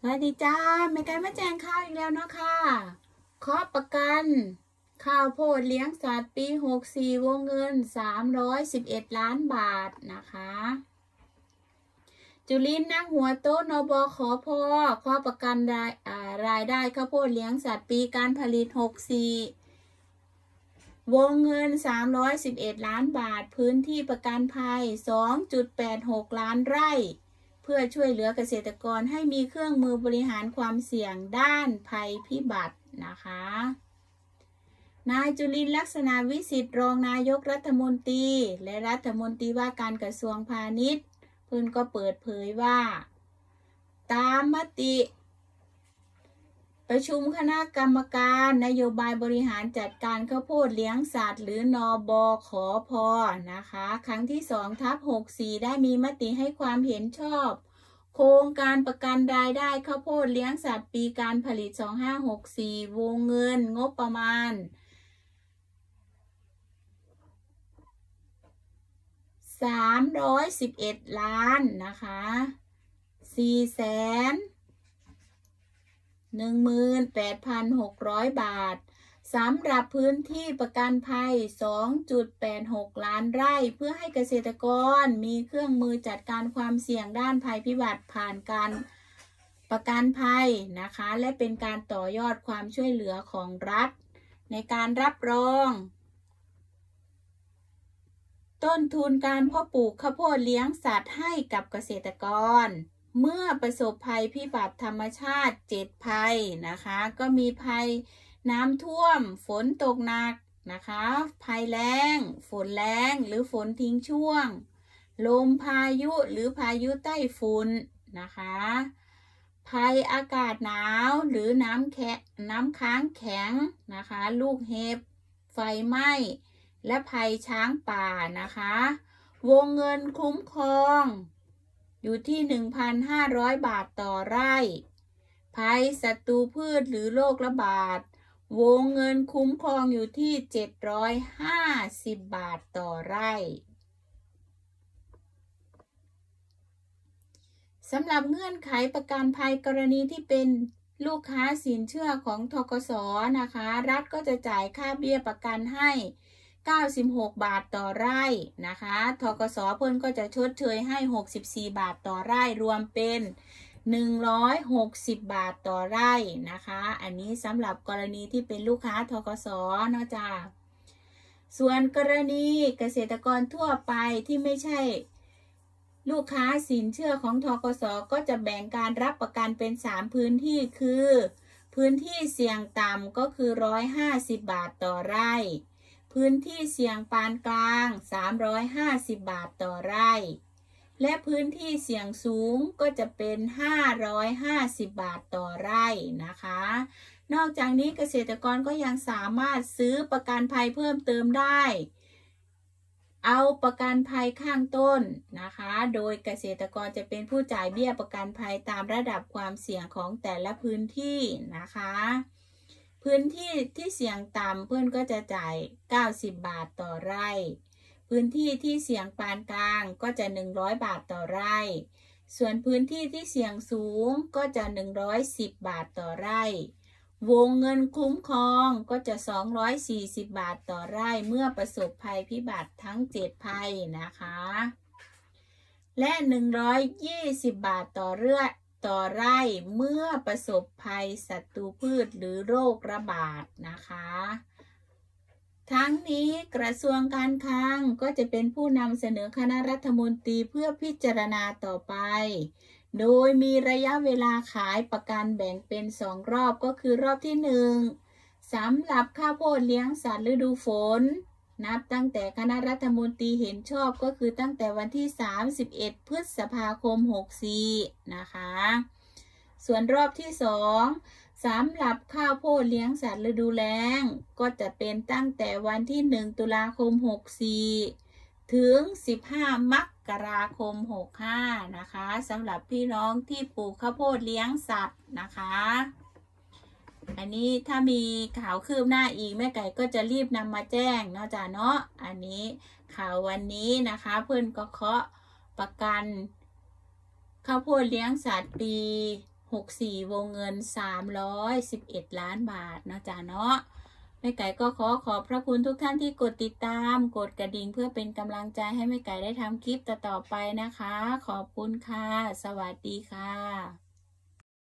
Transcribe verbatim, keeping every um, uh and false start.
สวัสดีจ้าแม่ไก่มาแจ้งข่าวอีกแล้วเนาะค่ะขอประกันข้าวโพดเลี้ยงสัตว์ปีหกสิบสี่วงเงินสามร้อยสิบเอ็ดล้านบาทนะคะจุลินทร์นั่งหัวโต๊ะนบขอพอขอประกันรายรายได้ข้าวโพดเลี้ยงสัตว์ปีการผลิตหกสิบสี่วงเงินสามร้อยสิบเอ็ดล้านบาทพื้นที่ประกันภัย สองจุดแปดหก ล้านไร่เพื่อช่วยเหลือเกษตรกรให้มีเครื่องมือบริหารความเสี่ยงด้านภัยพิบัตินะคะนายจุลินทร์ลักษณะวิสิทธิ์รองนายกรัฐมนตรีและรัฐมนตรีว่าการกระทรวงพาณิชย์เพิ่นก็เปิดเผยว่าตามมติประชุมคณะกรรมการนโยบายบริหารจัดการข้าวโพดเลี้ยงสัตว์หรือนบขพนะคะครั้งที่สองทับหกสี่ได้มีมติให้ความเห็นชอบโครงการประกันรายได้ข้าวโพดเลี้ยงสัตว์ปีการผลิตสองพันห้าร้อยหกสิบสี่วงเงินงบประมาณสามร้อยสิบเอ็ดล้านนะคะสี่แสนหนึ่งหมื่นแปดพันหกร้อยบาทสำหรับพื้นที่ประกันภัย สองจุดแปดหก ล้านไร่เพื่อให้เกษตรกรมีเครื่องมือจัดการความเสี่ยงด้านภัยพิบัติผ่านการประกันภัยนะคะและเป็นการต่อยอดความช่วยเหลือของรัฐในการรับรองต้นทุนการเพาะปลูกข้าวโพดเลี้ยงสัตว์ให้กับเกษตรกรเมื่อประสบภัยพิบัติธรรมชาติเจ็ดภัยนะคะก็มีภัยน้ำท่วมฝนตกหนักนะคะภัยแล้งฝนแล้งหรือฝนทิ้งช่วงลมพายุหรือพายุใต้ฝุ่นนะคะภัยอากาศหนาวหรือน้ำแข็งน้ำค้างแข็งนะคะลูกเห็บไฟไหม้และภัยช้างป่านะคะวงเงินคุ้มครองอยู่ที่ หนึ่งพันห้าร้อย บาทต่อไร่ภัยศัตรูพืชหรือโรคระบาดวงเงินคุ้มครองอยู่ที่เจ็ดร้อยห้าสิบบาทต่อไร่สำหรับเงื่อนไขประกันภัยกรณีที่เป็นลูกค้าสินเชื่อของธกส.นะคะรัฐก็จะจ่ายค่าเบี้ยประกันให้เก้าสิบหกบาทต่อไร่นะคะธกส.เพิ่นก็จะชดเชยให้หกสิบสี่บาทต่อไร่รวมเป็นหนึ่งร้อยหกสิบบาทต่อไร่นะคะอันนี้สำหรับกรณีที่เป็นลูกค้าธกส.เนาะจ้าส่วนกรณีเกษตรกรทั่วไปที่ไม่ใช่ลูกค้าสินเชื่อของธกส.ก็จะแบ่งการรับประกันเป็นสามพื้นที่คือพื้นที่เสี่ยงต่ำก็คือหนึ่งร้อยห้าสิบบาทต่อไร่พื้นที่เสี่ยงปานกลางสามร้อยห้าสิบบาทต่อไร่และพื้นที่เสี่ยงสูงก็จะเป็นห้าร้อยห้าสิบบาทต่อไร่นะคะนอกจากนี้เกษตรกรก็ยังสามารถซื้อประกันภัยเพิ่มเติมได้เอาประกันภัยข้างต้นนะคะโดยเกษตรกรจะเป็นผู้จ่ายเบี้ยประกันภัยตามระดับความเสี่ยงของแต่ละพื้นที่นะคะพื้นที่ที่เสี่ยงต่ำเพื่อนก็จะจ่ายเก้าสิบบาทต่อไร่พื้นที่ที่เสี่ยงปานกลางก็จะหนึ่งร้อยบาทต่อไร่ส่วนพื้นที่ที่เสี่ยงสูงก็จะหนึ่งร้อยสิบบาทต่อไร่วงเงินคุ้มครองก็จะสองร้อยสี่สิบบาทต่อไร่เมื่อประสบภัยพิบัติทั้งเจ็ดภัยนะคะและหนึ่งร้อยยี่สิบบาทต่อเรือต่อไร่เมื่อประสบภัยศัตรูพืชหรือโรคระบาดนะคะทั้งนี้กระทรวงการคลังก็จะเป็นผู้นำเสนอคณะรัฐมนตรีเพื่อพิจารณาต่อไปโดยมีระยะเวลาขายประกันแบ่งเป็นสองรอบก็คือรอบที่หนึ่งสำหรับข้าวโพดเลี้ยงสัตว์ฤดูฝนนับตั้งแต่คณะรัฐมนตรีเห็นชอบก็คือตั้งแต่วันที่สามสิบเอ็ดพฤษภาคมหกสิบสี่นะคะส่วนรอบที่สองสำหรับข้าวโพดเลี้ยงสัตว์ฤดูแล้งก็จะเป็นตั้งแต่วันที่หนึ่งตุลาคมหกสิบสี่ถึงสิบห้ามกราคมหกสิบห้านะคะสำหรับพี่น้องที่ปลูกข้าวโพดเลี้ยงสัตว์นะคะอันนี้ถ้ามีข่าวคืบหน้าอีกแม่ไก่ก็จะรีบนำมาแจ้งเนาะจ้ะเนาะอันนี้ข่าววันนี้นะคะเพื่อนก็เคาะประกันข้าวโพดเลี้ยงสัตว์ปีหกสี่วงเงินสามร้อยสิบเอ็ดล้านบาทนะจ๊ะเนาะแม่ไก่ก็ขอขอบพระคุณทุกท่านที่กดติดตามกดกระดิ่งเพื่อเป็นกำลังใจให้แม่ไก่ได้ทำคลิปต่อๆไปนะคะขอบคุณค่ะสวัสดีค่ะ